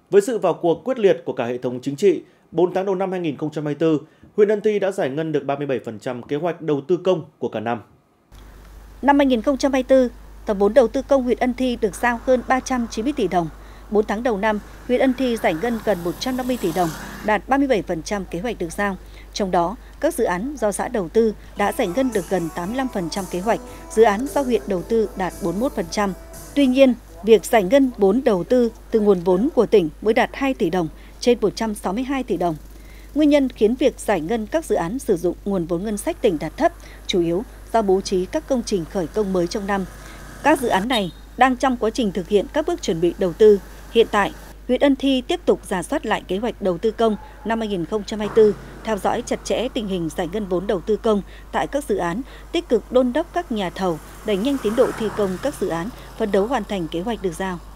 Với sự vào cuộc quyết liệt của cả hệ thống chính trị, 4 tháng đầu năm 2024, huyện Ân Thi đã giải ngân được 37% kế hoạch đầu tư công của cả năm. Năm 2024, tổng vốn đầu tư công huyện Ân Thi được giao hơn 390 tỷ đồng. 4 tháng đầu năm, huyện Ân Thi giải ngân gần 150 tỷ đồng, đạt 37% kế hoạch được giao. Trong đó, các dự án do xã đầu tư đã giải ngân được gần 85% kế hoạch, dự án do huyện đầu tư đạt 41%. Tuy nhiên, việc giải ngân vốn đầu tư từ nguồn vốn của tỉnh mới đạt 2 tỷ đồng trên 162 tỷ đồng. Nguyên nhân khiến việc giải ngân các dự án sử dụng nguồn vốn ngân sách tỉnh đạt thấp, chủ yếu do bố trí các công trình khởi công mới trong năm. Các dự án này đang trong quá trình thực hiện các bước chuẩn bị đầu tư. Hiện tại, huyện Ân Thi tiếp tục rà soát lại kế hoạch đầu tư công năm 2024, theo dõi chặt chẽ tình hình giải ngân vốn đầu tư công tại các dự án, tích cực đôn đốc các nhà thầu đẩy nhanh tiến độ thi công các dự án, phấn đấu hoàn thành kế hoạch được giao.